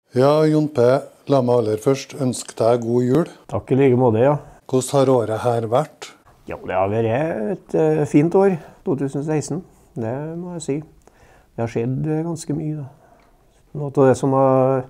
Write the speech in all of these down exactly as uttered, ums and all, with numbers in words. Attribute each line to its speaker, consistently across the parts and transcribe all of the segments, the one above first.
Speaker 1: Ja, Jon P., la meg aller først ønske deg god jul.
Speaker 2: Takk i like måte, ja.
Speaker 1: Hvordan har året her vært?
Speaker 2: Ja, det har vært et uh, fint år, to tusen og seksten. Det må jeg si. Det har skjedd uh, ganske mye. Da. Noe av det som har,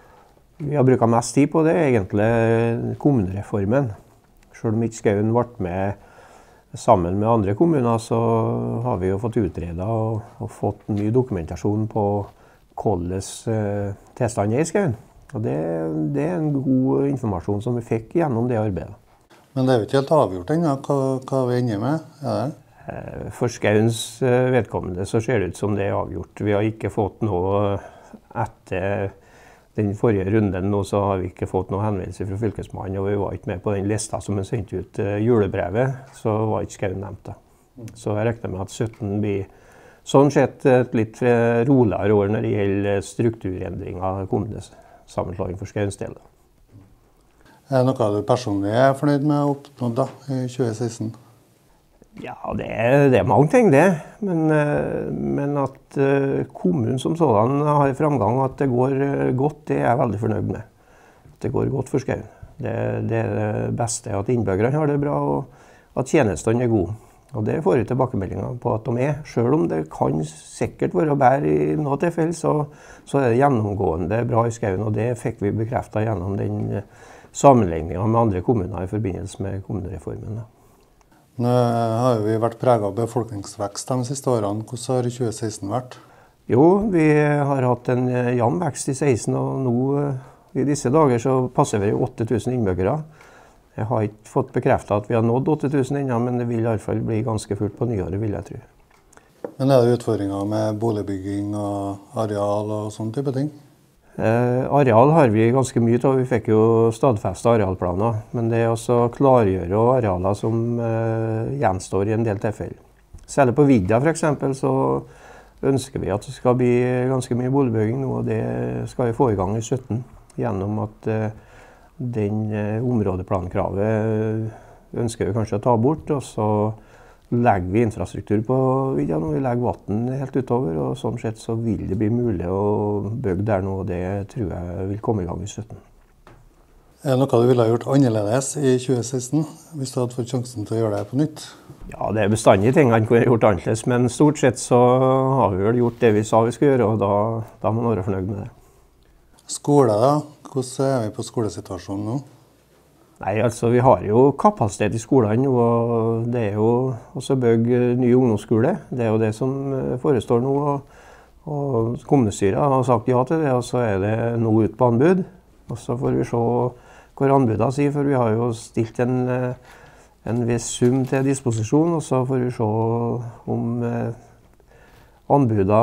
Speaker 2: vi har brukt mest tid på, det er egentlig kommunereformen. Selv om ikke Skaun ble med sammen med andre kommuner, så har vi jo fått utredet og, og fått ny dokumentasjon på hvordan uh, tilstanden er i Skaun. Og det, det er en god informasjon som vi fikk gjennom det arbeidet.
Speaker 1: Men det er jo ikke helt avgjort ennå hva, hva vi ender med, er det?
Speaker 2: For Skauns vedkommende så ser det ut som det er avgjort. Vi har ikke fått noe etter den forrige runden, nå så har vi ikke fått noe henvendelse fra fylkesmannen, og vi var ikke med på den lista som vi sendte ut julebrevet, så var ikke Skaun nevnt da. Så jeg regner med at sytten blir sånn sett et litt roligere år når det gjelder strukturendringer, kommunesammenslåing for Skauns del.
Speaker 1: Er det noe du personlig er fornøyd med å oppnå da, i tjue seksten?
Speaker 2: Ja, det er, det er mange ting det, men, men at kommunen som sådan har framgang, at det går godt, det er jeg veldig fornøyd med. Det går godt for Skaun. Det, det er det beste, at innbyggerne har det bra, og at tjenestene er gode. Og det får vi tilbakemeldinger på at de er. Selv om det kan sikkert være bedre i noe tilfelle, så, så er det gjennomgående bra i Skaun, og det fikk vi bekreftet gjennom den sammenligningen med andre kommuner i forbindelse med kommunereformen.
Speaker 1: Nå har vi vært preget av befolkningsvekst de siste årene. Hvordan har tjue seksten vært?
Speaker 2: Jo, vi har hatt en jevn vekst i seksten, og nå i disse dager så passer vi åtte tusen innbyggere. Jeg har ikke fått bekreftet at vi har nådd åtte tusen ennå, men det vil i hvert fall bli ganske fullt på nyåret, vil jeg tro.
Speaker 1: Men er det utfordringer med boligbygging og areal og sånne type ting?
Speaker 2: Eh, areal har vi ganske mye av. Vi fikk jo stadfestet arealplaner, men det er også klargjøre arealer som eh, gjenstår i en del tilfeller. Særlig på Vidda for eksempel, så ønsker vi at det skal bli ganske mye boligbygging nå, og det skal vi få i gang i sytten, gjennom at eh, den eh, områdeplankravet ønsker vi kanskje å ta bort, og så legger vi infrastruktur på Vidda når vi legger vann helt utover, og sånn sett så vil det bli mulig å bygge der nå, og det tror jeg vil komme i gang i sytten.
Speaker 1: Er det noe du ville ha gjort annerledes i tjue seksten, hvis du hadde fått sjansen til å gjøre det på nytt?
Speaker 2: Ja, det er bestandig ting han kunne gjort annerledes, men stort sett så har vi vel gjort det vi sa vi skulle gjøre, og da, da må man være fornøyd med det.
Speaker 1: Skole da? Hvordan er vi på skolesituasjonen nå?
Speaker 2: Nei, altså vi har jo kapasitet i skolene, og det er jo også bygge ny ungdomsskole. Det er jo det som forestår nå, og, og kommunestyret har sagt ja til det, og så er det nå ut på anbud. Og så får vi se hva anbudene sier, for vi har jo stilt en, en viss sum til disposisjon, og så får vi se om anbudene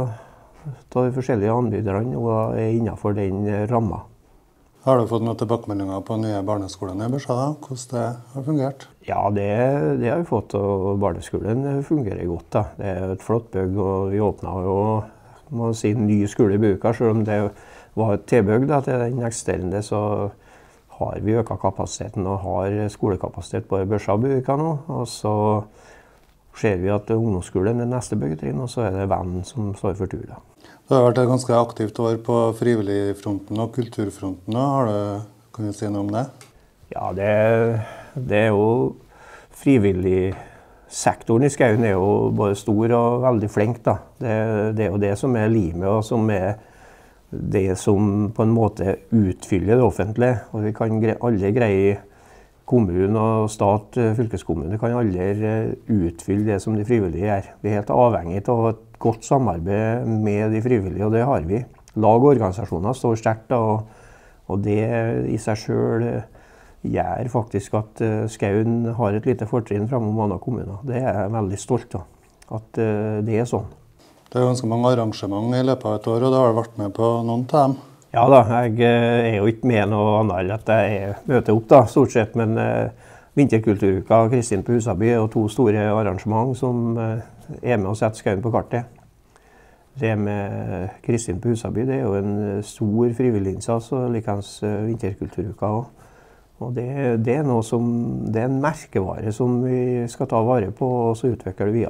Speaker 2: av de forskjellige anbyderne er innenfor den rammen.
Speaker 1: Har du fått noen tilbakemeldinger på nye barneskolen i Børsa? Hvordan det har fungert?
Speaker 2: Ja, det, det har vi fått, og barneskolen fungerer godt. Da. Det er et flott bygg, og vi åpnet jo må si, en ny skole i Buka. Selv om det var et tilbygg til den eksisterende, så har vi økt kapasiteten og har skolekapasitet på Børsa og Buka nå. Og så ser vi at ungdomsskolen er neste byggetrinn, og så er det Venn som står for tur. Da.
Speaker 1: Det har vært et ganske aktivt år på frivilligfronten og kulturfronten. Har du, kan du si noe om det?
Speaker 2: Ja, det, det er jo frivilligsektoren i Skaun er jo både stor og veldig flink. Da. Det, det er jo det som er limet, og som er det som på en måte utfyller det offentlige. Og vi kan aldri greie kommunen og stat, fylkeskommune, kan aldri utfylle det som de frivillige gjør. Vi er helt avhengig av et godt samarbeid med de frivillige, og det har vi. Lag og organisasjoner står sterkt, og, og det i seg selv gjør faktisk at Skaun har et lite fortrinn fremom andre kommuner. Det er jeg veldig stolt av, at det er sånn.
Speaker 1: Det er ganske mange arrangement i løpet av et år, og det har vært med på noen av dem.
Speaker 2: Ja da, jeg er jo ikke med noe annet enn at jeg møter opp da, stort sett, men eh, Vinterkulturuka og Kristin på Husaby er jo to store arrangement som eh, er med å sette Skaun på kartet. Det med Kristin på Husaby, det er jo en stor frivillig innsats, og likens Vinterkulturuka også. Og det, det er noe som, det er en merkevare som vi skal ta vare på og så utvikle det videre.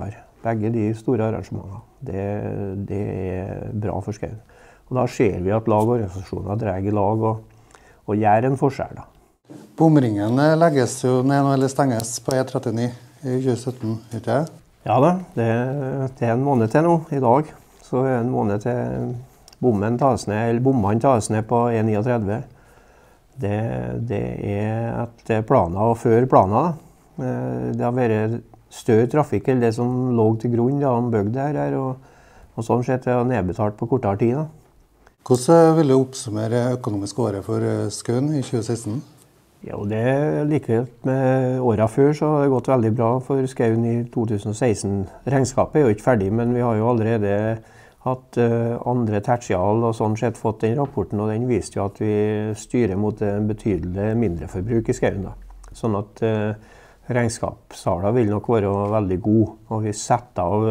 Speaker 2: Begge de store arrangementene. Det, det er bra for skauen. Og da ser vi at lag og organisasjoner drar i lag og, og gjør en forskjell. Da.
Speaker 1: Bomringen legges jo ned eller stenges på E trettini i tjue sytten, ikke det?
Speaker 2: Ja da, det, det er en måned til nå, i dag. Så er det en måned til bommen tas ned, eller bommene tas ned på E trettioni. Det, det er etter planer og før planer. Da. Det har vært større trafikk enn det som lå til grunn da han bygde her, og, og sånn sett er det nedbetalt på kortere tid. Da.
Speaker 1: Hvordan vil du oppsummere økonomisk året for skauen i tjue seksten?
Speaker 2: Ja, det er like med årene før, så har det gått veldig bra for skauen i to tusen seksten. Regnskapet er jo ikke ferdig, men vi har jo allerede hatt uh, andre tertial og sånn sett fått den rapporten, og den viste jo at vi styrer mot en betydelig mindreforbruk i skauen. Da. Sånn at uh, regnskapssalene vil nok være veldig gode, og vi setter av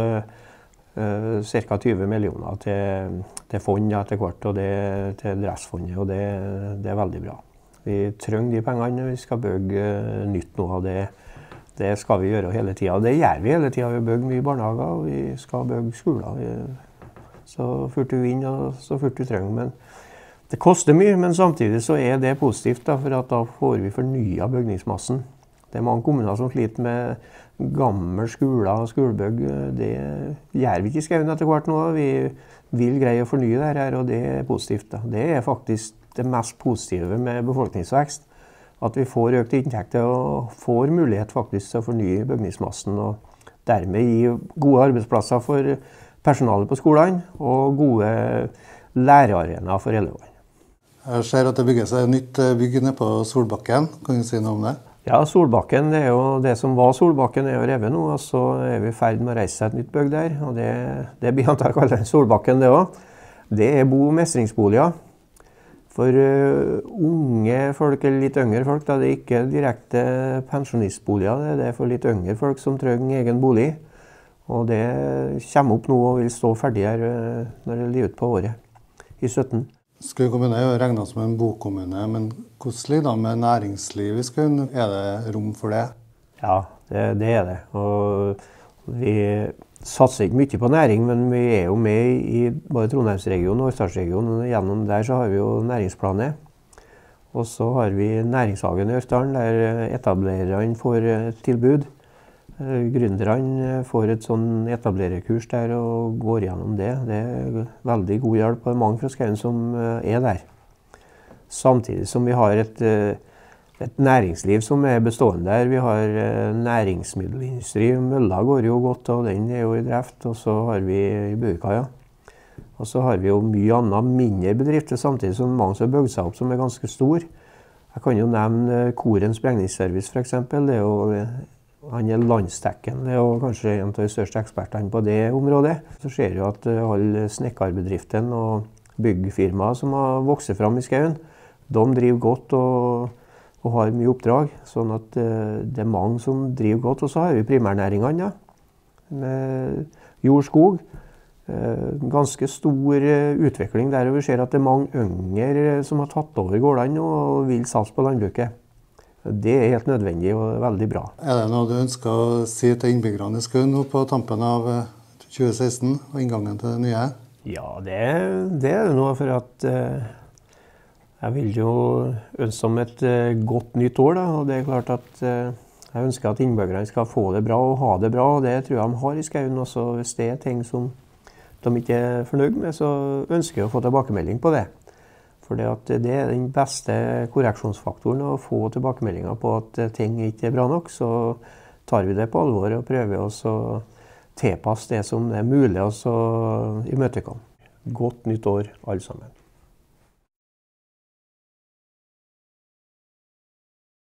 Speaker 2: uh, ca. tjue millioner til, til fond etter hvert, og det til dressfondet, og det, det er veldig bra. Vi trenger de pengene når vi skal bygge uh, nytt nå av det. Det skal vi gjøre hele tiden. Det gjør vi hele tiden. Vi bygger mye barnehager, og vi skal bygge skoler. Vi, så fort du vinner, og så fort du trenger. Men det koster mye, men samtidig så er det positivt, da, for at da får vi fornyet bygningsmassen. Det er mange kommuner som sliter med gamle skoler og skolebygg. Det gjør vi ikke i skauen etter hvert nå. Vi vil greie å fornye det her, og det er positivt. Da. Det er faktisk det mest positive med befolkningsvekst. At vi får økte inntekter og får mulighet faktisk til å fornye bygningsmassen, og dermed gi gode arbeidsplasser for personalet på skolene og gode lærearenaer for elevene.
Speaker 1: Jeg ser at det bygges et nytt bygg nede på Solbakken. Kan du si noe om det?
Speaker 2: Ja, Solbakken, det er jo det som var Solbakken er jo revet nå, og så er vi i ferd med å reise seg et nytt bygg der, og det, det blir antagelig kalt Solbakken det også. Det er bo- og mestringsboliger. For uh, unge folk, eller litt yngre folk, da, det er ikke direkte pensjonistboliger, det er for litt yngre folk som trenger egen bolig. Og det kommer opp nå og vil stå ferdig her uh, når det er ut på året, i sytten.
Speaker 1: Skaun kommune er jo regnet som en bokommune, men hvordan ligger det med næringsliv i Skaun? Er det rom for det?
Speaker 2: Ja, det, det er det. Og vi satser ikke mye på næring, men vi er jo med i både Trondheimsregionen og Østlandsregionen. Gjennom der så har vi jo næringsplanet. Og så har vi næringshagen i Ørtdalen, der etablererne får et tilbud. Gründerne får et sånn etablererkurs der og går gjennom det. Det er veldig god hjelp, og mange fra Skaun som er der. Samtidig som vi har et, et næringsliv som er bestående der. Vi har næringsmiddelindustri. Mølla går jo godt, og den er jo i drift. Og så har vi i Bøkaia. Og så har vi jo mye annet mindre bedrifter, samtidig som mange som har bygd seg opp som er ganske stor. Jeg kan jo nevne Koren Sprengningsservice for eksempel. Det er jo Han er landsdekkende, det er jo kanskje en av de største ekspertene på det området. Så ser vi at alle snekkarbedriftene og byggfirmaer som har vokst fram i Skaun, de driver godt og, og har mye oppdrag. Sånn at det er mange som driver godt. Og så har vi primærnæringene, ja, med jord, skog. Ganske stor utvikling der, og vi ser at det er mange yngre som har tatt over gårdene og vil satse på landbruket. Det er helt nødvendig og veldig bra.
Speaker 1: Er det noe du ønsker å si til innbyggerne i Skaun nå på tampen av tjue seksten og inngangen til det nye? Ja,
Speaker 2: det, det er det noe for at uh, jeg vil jo ønske om et uh, godt nytt år. Da, og det er klart at uh, jeg ønsker at innbyggerne skal få det bra og ha det bra, og det tror jeg de har i Skaun. Også hvis det er ting som de ikke er fornøyd med, så ønsker jeg å få tilbakemelding på det. For det er den beste korreksjonsfaktoren å få tilbakemeldinger på at ting ikke er bra nok, så tar vi det på alvor og prøver oss å tilpasse det som er mulig å imøtekomme. Godt nytt år, alle sammen.